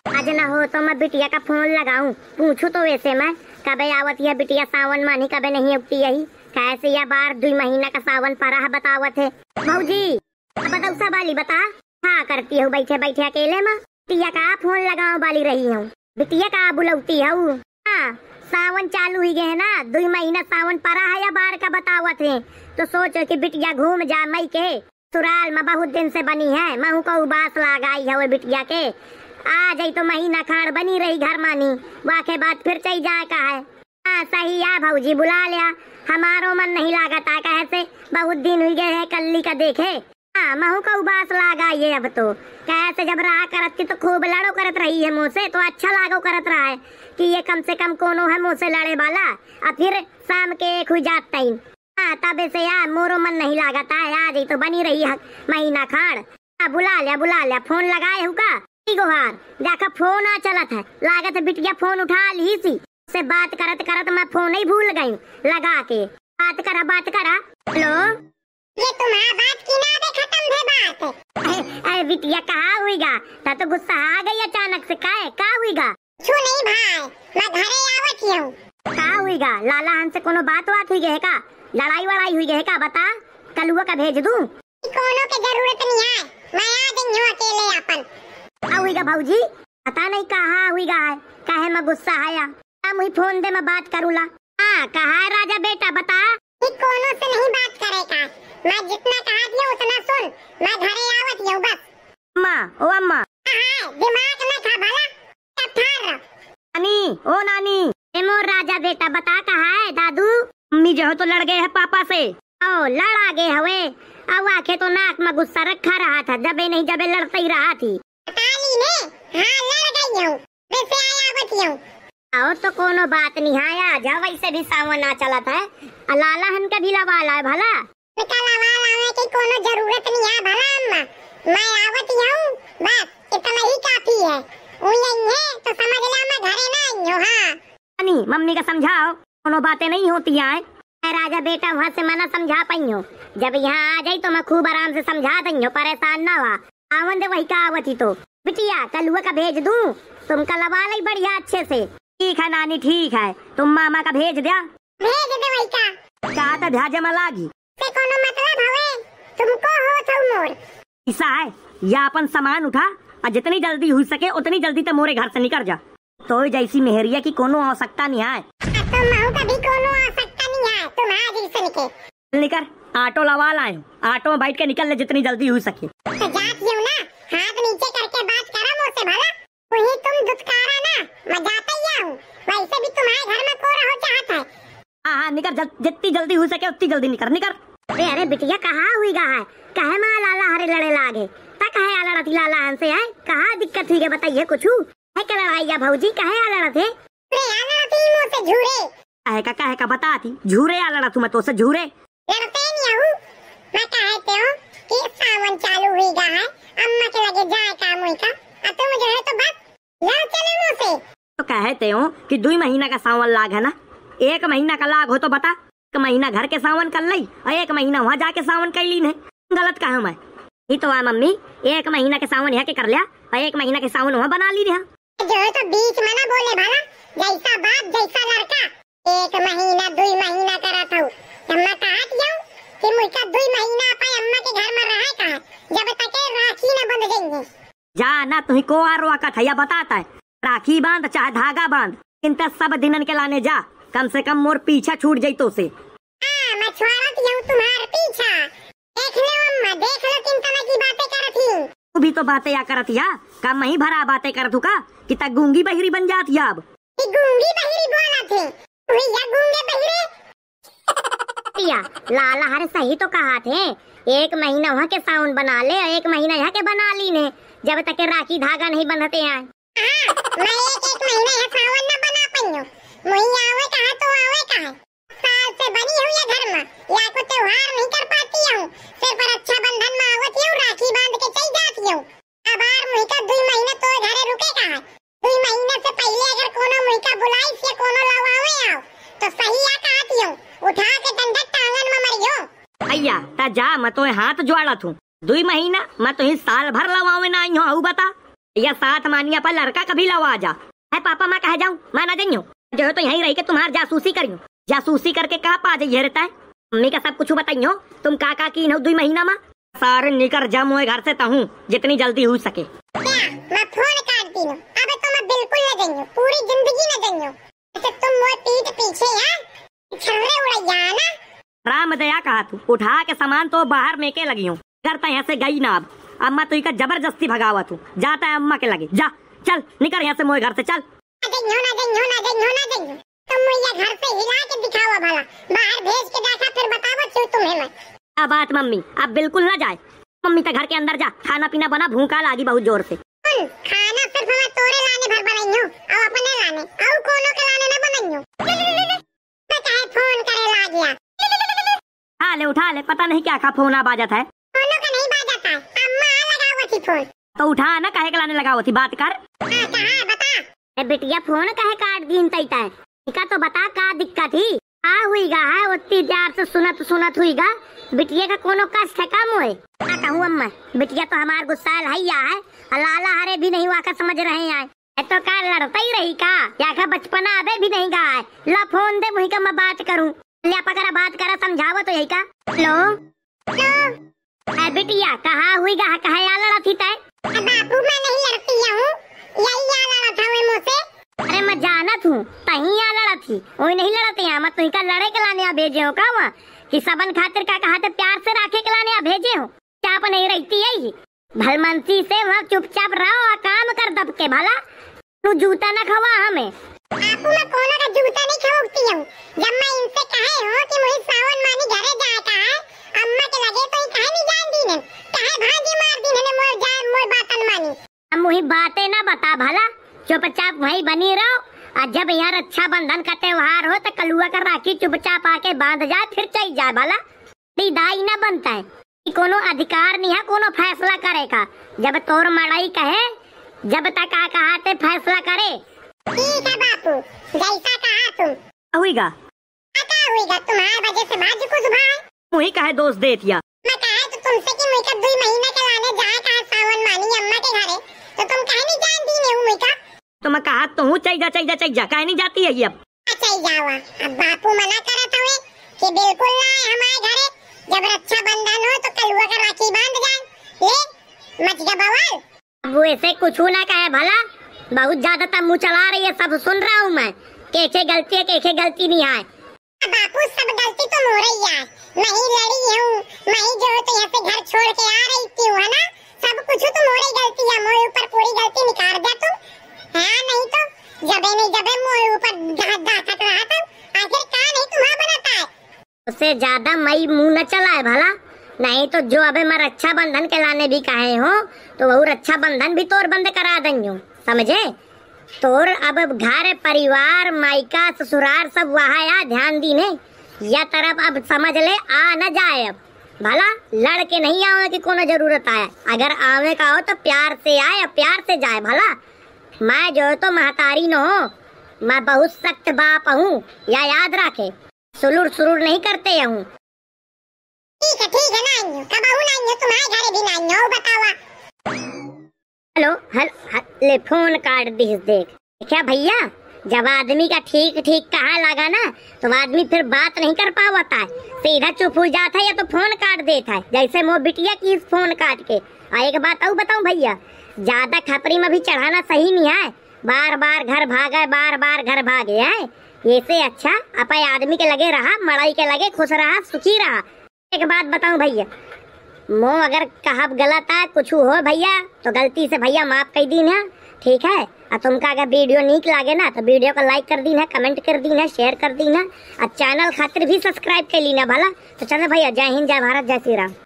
आज न हो तो मैं बिटिया का फोन लगाऊं, पूछू तो वैसे मैं कबे आवत है बिटिया सावन मानी कबे नहीं उगती यही कैसे या बार 2 महीना का सावन परा बतावत है। भौजी बदौसा वाली बता हाँ करती हूँ बैठे बैठे अकेले में बिटिया का फोन लगाओ वाली रही हूँ। बिटिया का बुलौती हूँ। हाँ सावन चालू ही गए है ना 2 महीना सावन परा है या बार का बतावत है तो सोचो कि बिटिया घूम जा मई के सुराल में बहुत दिन से बनी है महू को उबास लगाई है वो बिटिया के आ जाई तो महीना खाड़ बनी रही घर मानी वाके बाद फिर चई जाए का है। हाँ सही है भौजी बुला लिया हमारो मन नहीं लागता कैसे बहुत दिन हुई गए है कल्ली का देखे। हाँ महू का उबास लगाई है अब तो कैसे जब रहा करत थी तो खूब लड़ो करत रही है मुँह से तो अच्छा लागो करत रहा है कि ये कम से कम कोनो है मुँह से लड़े वाला और फिर शाम के एक हुई जात टाइम। हाँ तब से यार मोरो मन नहीं लागता है आ जाई तो बनी रही है महीना खाड़। हाँ बुला लिया फोन लगाए हुआ गोहार देखा फोन आ चलत है लागत है बिटिया फोन उठा ली सी से बात करत करत मैं फोन ही भूल गई लगा के बात करा। हेलो ये तुम्हारा बात की ना दे खत्म है बात। अरे बिटिया कहाँ हुईगा तो गुस्सा आ गई अचानक से का हुईगा छू नहीं भाई मैं घरे आवत हूँ। का हुईगा लाला हन से कोनो बात हुई है का लड़ाई वड़ाई हुई है का बता कलुआ का भेज दूं। कोनो के जरूरत नहीं है मैं आ गई हूँ अकेले अपन। हुईगा भौजी पता नहीं कहाँ हुईगा है काहे में गुस्सा आया मुझे फोन दे मैं बात करूला। हाँ कहा है राजा बेटा बता। कोनो से नहीं बात करेगा मैं जितना कहा दिया उतना सुन मैं घरे आवत हूँ बस। अम्मा ओ अम्मा दिमाग में था भला तब ठार नानी ओ नानी मोर राजा बेटा बता कहा है दादू मम्मी जो है तो लड़ गए है पापा से ओ लड़ा गए हवे अब आखे तो नाक में गुस्सा रखा रहा था जबे नहीं जबे लड़ते ही रहा थी। हाँ लड़ गई हूँ वैसे आया आवत हूँ। आओ तो कोनो बात नहीं आया जा वैसे भी सावन आ चला था लाला हन का भी लवाला है भला लाने की कोनो जरूरत नहीं है भला अम्मा मैं आवत हूँ बस इतना ही काफी है यही है तो समझ ले मैं घरे ना आई हूँ। हाँ नहीं मम्मी का समझाओ कोनो बातें नहीं होती है राजा बेटा वहाँ से मना समझा पाई हो जब यहाँ आ जाई तो मैं खूब आराम से समझा दी परेशान ना हुआ आवन दे वही का आवती तो बिटिया कलुआ का भेज दूं तुम कलवा ली बढ़िया अच्छे से। ठीक है नानी ठीक है तुम मामा का भेज दे वही का तो ध्यान में लागी से कोनो मतलब हवे तुमको हो तो मोर ऐसा है या अपन सामान उठा और जितनी जल्दी हो सके उतनी जल्दी तो मोरे घर से निकल जा तो जैसी मेहरिया की कोनो आवश्यकता नहीं है। तो महू का भी कोनो आवश्यकता नहीं है तुम आज ही से निकल ऑटो लवा लाए ऑटो में बैठ के निकल ले जितनी जल्दी हो सके। तो जात हूँ ना हाथ नीचे करके बात करा मुझसे भला वही तुम दुत्कारा ना मैं जाता ही हूँ वैसे भी तुम्हारे घर में को रहो चाहता है। हाँ निकल जितनी जल्दी हो सके उतनी जल्दी निकल। अरे बिटिया कहाँ हुई गा है कहे माँ लाला हरे लड़े लागे ता कहे आ लड़ती लाला हन से है कहाँ दिक्कत हुई बताइए कुछ है क्या लड़ाई भौजी कहे आ लड़ा थे झूरे कहे का बताती झूरे आ लड़ा तुम्हें तो से झूरे लड़ते नहीं हूँ मैं कहते हूँ कि सावन चालू हुई गा है अम्मा के लगे जाए काम हुई का तुम जो है तो बस लड़ चले मुँह से तो कहते हो कि 2 महीना का सावन लाग है ना 1 महीना का लाग हो तो बता 1 महीना घर के सावन कर ली और 1 महीना वहाँ जाके सावन कर ली नहीं गलत कहा मैं ये तो मम्मी 1 महीना के सावन यहाँ के कर लिया और 1 महीना के सावन वहाँ बना ली रहा जो है तो बीच में ना बोले भला जैसा बाप जैसा लड़का 1 महीना 2 महीना करा था मैं कहा दिया कि मुझका 2 महीना अपने अम्मा के घर में रहा कहा जब तक राखी न बंध जाएंगे जा ना तुम्हें को आरवा का थैया बताता है राखी बांध चाहे धागा बांध इन सब दिनन के लाने जा कम से कम मोर पीछा छूट जाई तो से। मैं छोड़त हूँ तुम्हारे पीछा देख लो अम्मा देख लो किन तरह की बातें करत ही तू भी तो बातें या करत या का मैं भरा बातें करत हूँ का कि तक गूंगी बहिरी बन जाती अब गूंगी बहिरी बोला थे भैया गूंगे बहिरे या लाला हरे सही तो कहा थे 1 महीना वहाँ के सावन बना ले 1 महीना यहाँ के बना ली ने जब तक के राखी धागा नहीं बंधते हैं। मैं एक महीना यहाँ सावन न बना पाई हूँ मुझे आवे कहा तो आवे कहा साल से बनी हुई है घर में या को त्योहार नहीं कर पाती हूँ सिर्फ रक्षाबंधन में आवत हूँ राखी बांध के चल जाती हूँ अब मुझे का 2 महीने तो घरे रुके कहा 2 महीने से पहले अगर कोनो मुझका बुलाई से कोनो लवावे आओ तो सही या कहती हूँ उठा के डंडा टांगन में मरियो भैया ता जा मैं तो हाथ जोड़ा थू 2 महीना मैं तो साल भर लवावे ना आई हूँ बता या साथ मानिया पर लड़का कभी लो आ जा है पापा मैं कह जाऊँ मैं ना जाइयो जो है तो यहीं रही के तुम्हार जासूसी करियो जासूसी करके कहाँ पा जाइए रहता है मम्मी का सब कुछ बताइयो तुम काका की न 2 महीना में सारे निकर जा मुझे घर से तहूँ जितनी जल्दी हो सके। मैं फोन काट दी हूँ अब तो मैं बिल्कुल न जाइयो पूरी जिंदगी न जाइयो तुम मोए पीठ पीछे है छर्रे उड़ैया ना राम दया कहा तू उठा के सामान तो बाहर मेके लगी हूँ घर तो यहाँ से गई ना अब अम्मा तो इका जबरदस्ती भगावा तू जाता है अम्मा के लगे जा चल निकल यहाँ से मोए घर से चल तुम मुझे घर से हिला के दिखाओ भला बाहर भेज के देखा फिर बताओ क्यों तुम्हें मैं अब बात मम्मी अब बिल्कुल ना जाए मम्मी तो घर के अंदर जा खाना पीना बना भूखा लागी बहुत जोर से खाना सिर्फ मैं तोरे लाने भर बनाई हूँ और अपने लाने और कोनो के लाने ना बनाई हूँ मैं कहे फोन करे ला गया उठा ले पता नहीं क्या खा फोन आ बाजत है फोनो का नहीं बाजत है अम्मा लगावत थी फोन तो उठा ना कहे के लाने लगावत थी बात कर कहा बता बिटिया फोन कहे काट दीन तैता है इका तो बता का दिक्कत ही हाँ हुईगा है उतनी देर से सुनत हुईगा बिटिया का कोनो कष्ट है कम हुए कहूँ अम्मा बिटिया तो हमार गुस्सा हैया है लाला हरे भी नहीं वाका समझ रहे हैं तो का लड़ता ही रही का या का बचपना अबे भी नहीं गा है ला फोन दे वही का मैं बात करूँ लिया पकड़ा बात करा समझावा तो यही का लो बिटिया कहा हुईगा कहा या लड़ा थी तय बापू मैं नहीं लड़ती हूँ यही या लड़ा था मुझसे अरे मैं जानत हूँ तही या लड़ा थी वही नहीं लड़ते यहाँ मत तुही का लड़े के लाने भेजे हो का वहाँ कि सबन खातिर का कहा तो प्यार से राखे के लाने भेजे हो चाप नहीं रहती है भलमंसी से वहाँ चुपचाप रहो और काम कर दब के भला तू जूता न खवा हमें आपू मैं कोनो का जूता नहीं खवोगती हूँ जब मैं इनसे कहे हो कि मुझे सावन मानी घरे जाए का है अम्मा के लगे तो कहे नहीं जान दी ने कहे भाजी मार दी ने मोर जाए मोर बातन मानी अब मुझे बातें ना बता भला चुपचाप वही बनी रहो और जब यहाँ रक्षाबंधन का त्योहार हो तो कलुआ कर राखी चुपचाप आके बांध जाए फिर चल जाए भला दाई ना बनता है कि कोनो अधिकार नहीं है कोनो फैसला करे का जब तोर मड़ाई कहे जब तक आ कहा ते फैसला करे ठीक है बापू जैसा कहा तुम हुईगा तुम्हारे वजह से बाजू कुछ भाई मुझे कहे दोस्त दे दिया मैं कहा तो तुमसे कि मुझे 2 महीने के लाने जाए कहा सावन मानी अम्मा के घरे तो तुम कहे नहीं जान दी ने मुझे तो मैं कहा तो हूँ चल जा कहे नहीं जाती है ये अब चल जावा अब बापू मना करत हुए कि बिल्कुल ना आए हमारे घरे जब रक्षाबंधन हो तो कलुआ का राखी बांध जाए ले मच गया बवाल अब वो ऐसे कुछ ना कहे भला बहुत ज्यादा तब मुँह चला रही है सब सुन रहा हूँ मैं के गलती है के गलती नहीं है बापू सब गलती तो हो रही है नहीं लड़ी हूँ मैं जो तो यहाँ से घर छोड़ के आ रही थी है ना सब कुछ तो मोरी गलती है मोरे ऊपर पूरी गलती निकाल दे तुम हाँ नहीं तो जबे मोरे ऊपर दाखत रहा था आखिर का नहीं तुम्हारा बनाता है उससे ज्यादा मई मुँह न चला है भला नहीं तो जो अबे मैं रक्षाबंधन के लाने भी कहे हो तो वह रक्षाबंधन भी तोर बंद करा देंगे समझे तोर अब घर परिवार मायका ससुराल सब वहाँ या ध्यान दी ने या तरफ अब समझ ले आ न जाए अब भला लड़के नहीं आवे की कोनो जरूरत आए अगर आवे का हो तो प्यार से आए प्यार से जाए भला मैं जो तो महतारी न हो मैं बहुत सख्त बाप हूँ या याद रखे सुलूर नहीं करते हूँ ठीक है ना कब आऊँ ना तुम्हारे घरे भी ना बतावा हेलो ले फोन काट दी देख क्या भैया जब आदमी का ठीक कहाँ लगा ना तो आदमी फिर बात नहीं कर पाता है सीधा चुप हो जाता है या तो फोन काट देता है जैसे मो बिटिया की फोन काट के एक बात और बताऊं भैया ज्यादा खपरी में भी चढ़ाना सही नहीं है बार बार घर भागे है ये से अच्छा अपने आदमी के लगे रहा मड़ाई के लगे खुश रहा सुखी रहा। एक बात बताऊं भैया मो अगर कहा गलत है कुछ हो भैया तो गलती से भैया माफ कर दी ना ठीक है और तुमका अगर वीडियो नीक लागे ना तो वीडियो को लाइक कर दी ना कमेंट कर दी ना शेयर कर दी ना और चैनल खातिर भी सब्सक्राइब कर ली ना भला तो चलो भैया जय हिंद जय भारत जय श्री राम।